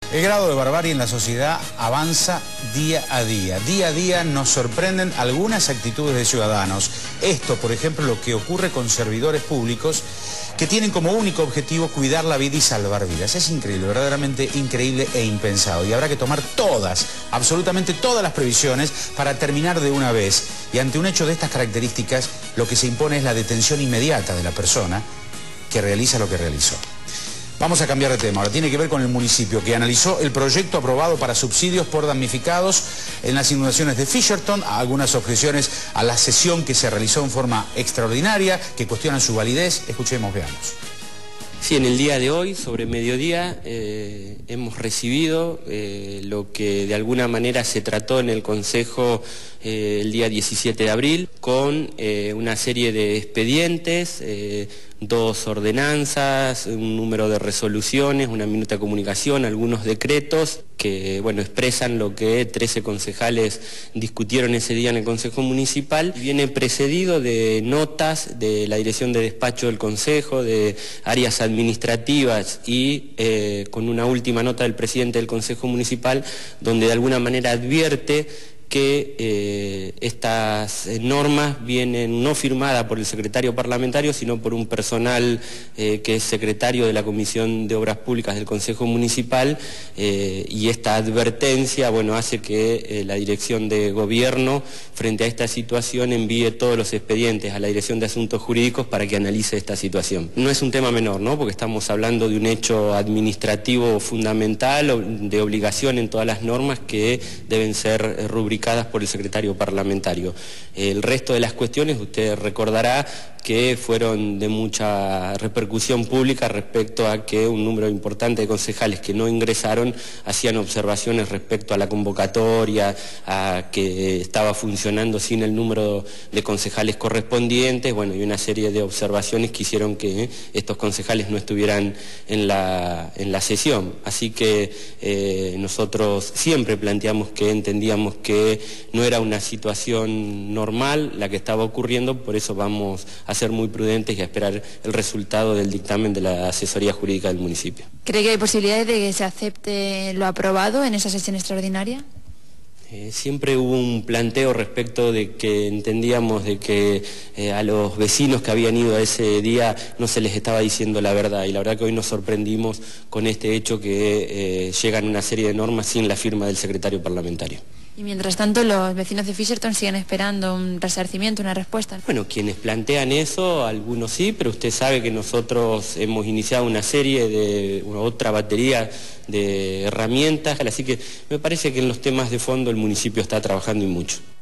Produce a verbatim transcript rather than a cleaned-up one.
El grado de barbarie en la sociedad avanza día a día. Día a día nos sorprenden algunas actitudes de ciudadanos. Esto, por ejemplo, lo que ocurre con servidores públicos que tienen como único objetivo cuidar la vida y salvar vidas. Es increíble, verdaderamente increíble e impensado. Y habrá que tomar todas, absolutamente todas las previsiones para terminar de una vez. Y ante un hecho de estas características, lo que se impone es la detención inmediata de la persona que realiza lo que realizó. Vamos a cambiar de tema. Ahora tiene que ver con el municipio que analizó el proyecto aprobado para subsidios por damnificados en las inundaciones de Fisherton, algunas objeciones a la sesión que se realizó en forma extraordinaria, que cuestionan su validez. Escuchemos, veamos. Sí, en el día de hoy, sobre mediodía, eh, hemos recibido eh, lo que de alguna manera se trató en el Consejo eh, el día diecisiete de abril, con eh, una serie de expedientes, eh, dos ordenanzas, un número de resoluciones, una minuta de comunicación, algunos decretos que bueno, expresan lo que trece concejales discutieron ese día en el Consejo Municipal. Viene precedido de notas de la Dirección de Despacho del Consejo, de áreas administrativas y eh, con una última nota del presidente del Consejo Municipal, donde de alguna manera advierte que eh, estas normas vienen no firmadas por el secretario parlamentario, sino por un personal eh, que es secretario de la Comisión de Obras Públicas del Consejo Municipal, eh, y esta advertencia, bueno, hace que eh, la Dirección de Gobierno, frente a esta situación, envíe todos los expedientes a la Dirección de Asuntos Jurídicos para que analice esta situación. No es un tema menor, ¿no?, porque estamos hablando de un hecho administrativo fundamental, de obligación en todas las normas que deben ser rubricadas por el secretario parlamentario. El resto de las cuestiones, usted recordará que fueron de mucha repercusión pública respecto a que un número importante de concejales que no ingresaron hacían observaciones respecto a la convocatoria, a que estaba funcionando sin el número de concejales correspondientes, bueno, y una serie de observaciones que hicieron que estos concejales no estuvieran en la, en la sesión. Así que eh, nosotros siempre planteamos que entendíamos que no era una situación normal la que estaba ocurriendo, por eso vamos a ser muy prudentes y a esperar el resultado del dictamen de la asesoría jurídica del municipio. ¿Cree que hay posibilidades de que se acepte lo aprobado en esa sesión extraordinaria? Eh, siempre hubo un planteo respecto de que entendíamos de que eh, a los vecinos que habían ido a ese día no se les estaba diciendo la verdad, y la verdad que hoy nos sorprendimos con este hecho que eh, llegan una serie de normas sin la firma del secretario parlamentario. Y mientras tanto los vecinos de Fisherton siguen esperando un resarcimiento, una respuesta. Bueno, quienes plantean eso, algunos sí, pero usted sabe que nosotros hemos iniciado una serie de, una otra batería de herramientas, así que me parece que en los temas de fondo el municipio está trabajando y mucho.